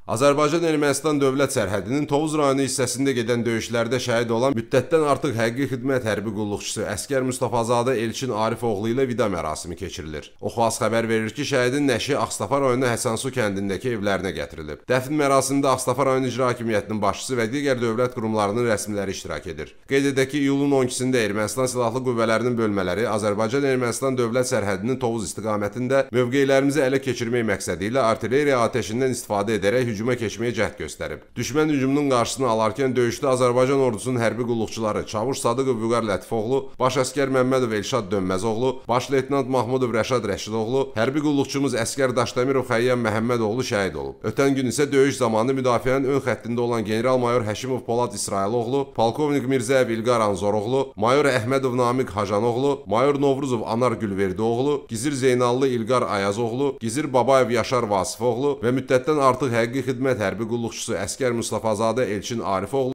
Azərbaycan-Ermənistan dövlət sərhədinin Tovuz rayonu hissəsində gedən döyüşlərdə şəhid olan müddətdən artıq həqiqi xidmət hərbi qulluqçusu əsgər Mustafazadə Elçin Arifoğlu ilə vida mərasimi keçirilir. Oxuaz xəbər verir ki, şəhidin nəşi Ağstafa rayonu Həsənsu kəndindəki evlərinə gətirilib. Dəfn mərasimində Ağstafa rayon icra hakimiyyətinin başçısı və digər dövlət qurumlarının rəsmiləri iştirak edir. Qeyd edək ki, iyulun 12-sində Ermənistan silahlı qüvvələrinin bölmələri Azərbaycan-Ermənistan dövlət sərhədinin Tovuz istiqamətində mövqelərimizi ələ keçirmək məqsədi ilə artilleriya atəşindən istifadə edərək hücuma keçməyə cəhd göstərib. Düşmən hücumunun qarşısını alarkən döyüşdə Azərbaycan ordusunun hərbi qulluqçuları Çavuş Sadıqov Vüqar Lətifoğlu, baş əsgər Məmmədov Elşad Dönməzoğlu, baş leytenant Mahmudov Rəşad Rəşidoğlu, hərbi qulluqçumuz əsgər Daşdəmirov Xəyyəm Məhəmmədoğlu şəhid olub. Ötən gün isə döyüş zamanı müdafiənin ön xəttində olan general-mayor Həşimov Polad İsrailoğlu, polkovnik Mirzəyev İlqar Anzoroğlu, mayor Əhmədov Namiq Hacanoğlu, mayor Novruzov Anar Gülverdoğlu, Gizir Zeynallı İlqar Ayazoğlu, Gizir Babayev Yaşar Vasifoğlu və müddətdən artıq həqiqi xidmət hərbi qulluqçusu əsgər Mustafazadə Elçin Arifoğlu